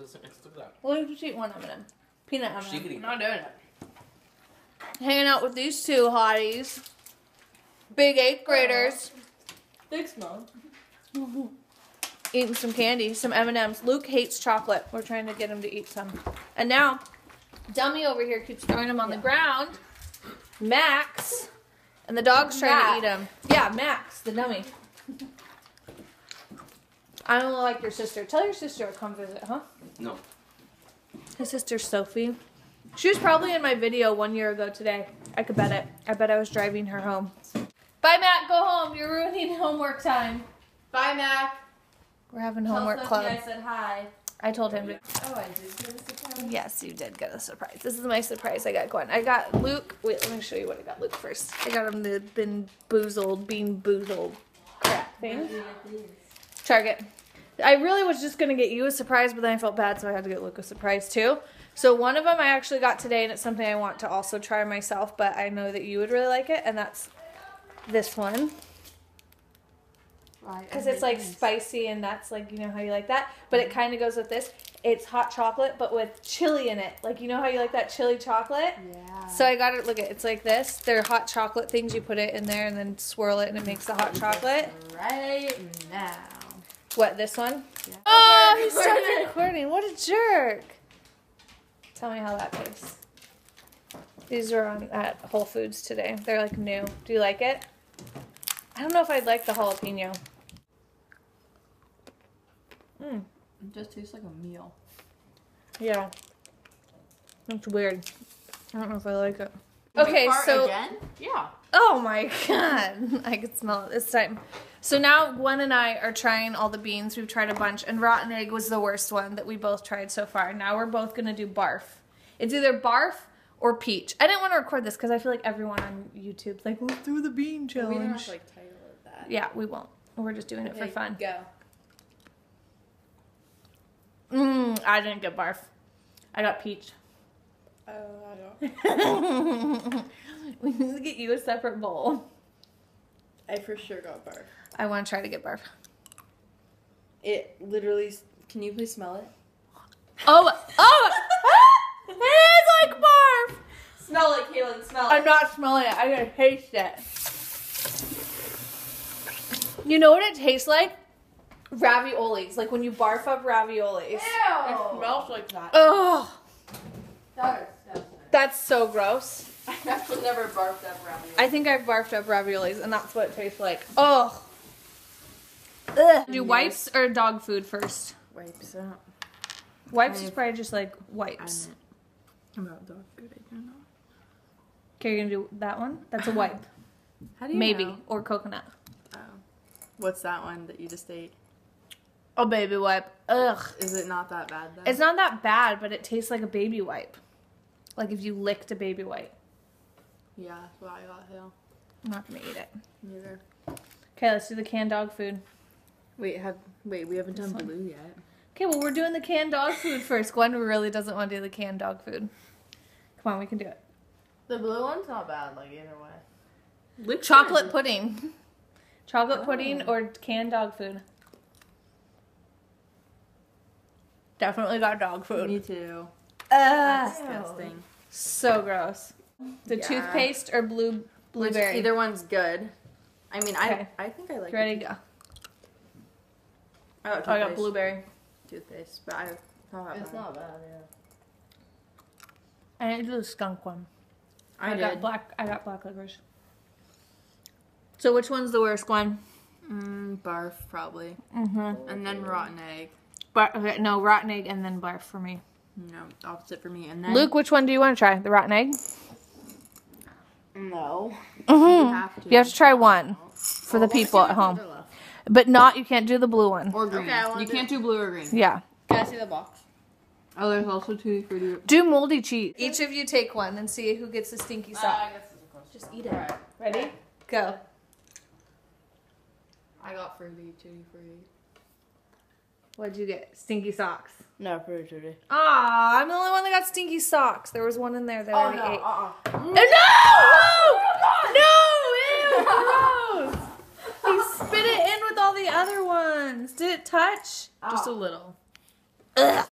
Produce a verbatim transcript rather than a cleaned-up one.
doesn't expect that. Well, you just eat one M and M. Peanut M and M. She could eat I'm not doing it. Hanging out with these two hotties. Big eighth graders. Thanks, Mom. Eating some candy, some M and M's. Luke hates chocolate. We're trying to get him to eat some. And now, Dummy over here keeps throwing them on the ground. Max. And the dog's trying Max. to eat them. Yeah, Max, the dummy. I don't like your sister. Tell your sister to come visit, huh? No. His sister Sophie. She was probably in my video one year ago today. I could bet it. I bet I was driving her home. Bye, Matt. Go home. You're ruining homework time. Bye, Mac. We're having Tell homework Sophie club. I said hi. I told him to. Oh, I did get a surprise. Yes, you did get a surprise. This is my surprise I got going. I got Luke. Wait, let me show you what I got Luke first. I got him the Bin Boozled, Bean Boozled crap thing. Target. I really was just going to get you a surprise, but then I felt bad, so I had to get Luke a surprise too. So one of them I actually got today, and it's something I want to also try myself, but I know that you would really like it, and that's this one. Because it's like spicy and nuts, like you know how you like that. But it kind of goes with this. It's hot chocolate, but with chili in it. Like you know how you like that chili chocolate? Yeah. So I got it, look at it's like this. They're hot chocolate things. You put it in there and then swirl it and it makes the hot chocolate. Right now. What, this one? Yeah. Oh, he started recording. What a jerk. Tell me how that tastes. These are on at Whole Foods today. They're like new. Do you like it? I don't know if I'd like the jalapeno. Mm. It just tastes like a meal. Yeah. That's weird. I don't know if I like it. Did you Okay, fart so again? Yeah. oh my god, I could smell it this time. So now Gwen and I are trying all the beans. We've tried a bunch, and rotten egg was the worst one that we both tried so far. Now we're both gonna do barf. It's either barf or peach. I didn't want to record this because I feel like everyone on YouTube's like, let's do the bean challenge. We don't have to like title it that. Yeah, we won't. We're just doing Okay, it for fun. Go. Mmm, I didn't get barf. I got peach. Oh, I don't. We need to get you a separate bowl. I for sure got barf. I want to try to get barf. It literally. Can you please smell it? Oh, oh! It is like barf! Smell it, Kaylin. Smell I'm not smelling it. I gotta taste it. You know what it tastes like? Raviolis. Like when you barf up raviolis. It smells like that. Oh, That is disgusting. that's so gross. I've actually never barfed up ravioli. I think I've barfed up raviolis, and that's what it tastes like. Oh. Ugh. Do wipes or dog food first? Wipes up. Wipes is I've- probably just like wipes. About dog food, I don't know. Okay, you're gonna do that one? That's a wipe. How do you Maybe. know? Or coconut. Oh. What's that one that you just ate? A baby wipe. Ugh. Is it not that bad though? It's not that bad, but it tastes like a baby wipe. Like if you licked a baby wipe. Yeah, that's what I got Hill. I'm not gonna eat it. Neither. Okay, let's do the canned dog food. Wait, have wait, we haven't done This one. blue yet. Okay, well we're doing the canned dog food first. Gwen really doesn't want to do the canned dog food. Come on, we can do it. The blue one's not bad, like either way. Chocolate pudding. Chocolate Oh. pudding or canned dog food. Definitely got dog food. Me too. Ugh. Disgusting. So gross. The Yeah. toothpaste or blue Which blueberry? either one's good. I mean, Okay. I I think I like. Ready, the go. I got Oh, I got toothpaste. blueberry. Toothpaste, but I not that It's bad. not bad, yeah. I didn't do the skunk one. I, I, did. got black. I got black licorice. So which one's the worst one? Mm, barf probably, Mm-hmm. and then rotten egg. Bar- okay, no, rotten egg and then barf for me. No, opposite for me. And then Luke, which one do you want to try? The rotten egg? No. Mm-hmm. have to. You have to try one for the people at home, but not. You can't do the blue one. Or green. Okay, I wanna you do- can't do blue or green. Yeah. Can I see the box? Oh, there's also tutti frutti. Do moldy cheese. Each of you take one and see who gets the stinky Uh, sock. I guess it's a question. Just eat it. Alright. Ready? Go. I got fruity, tutti frutti. What'd you get? Stinky socks. No, fruity, tutti. Aw, I'm the only one that got stinky socks. There was one in there that I Oh, already no, ate. uh-uh. No! No! Ew, gross! He spit it in with all the other ones. Did it touch? Just a little. Ugh.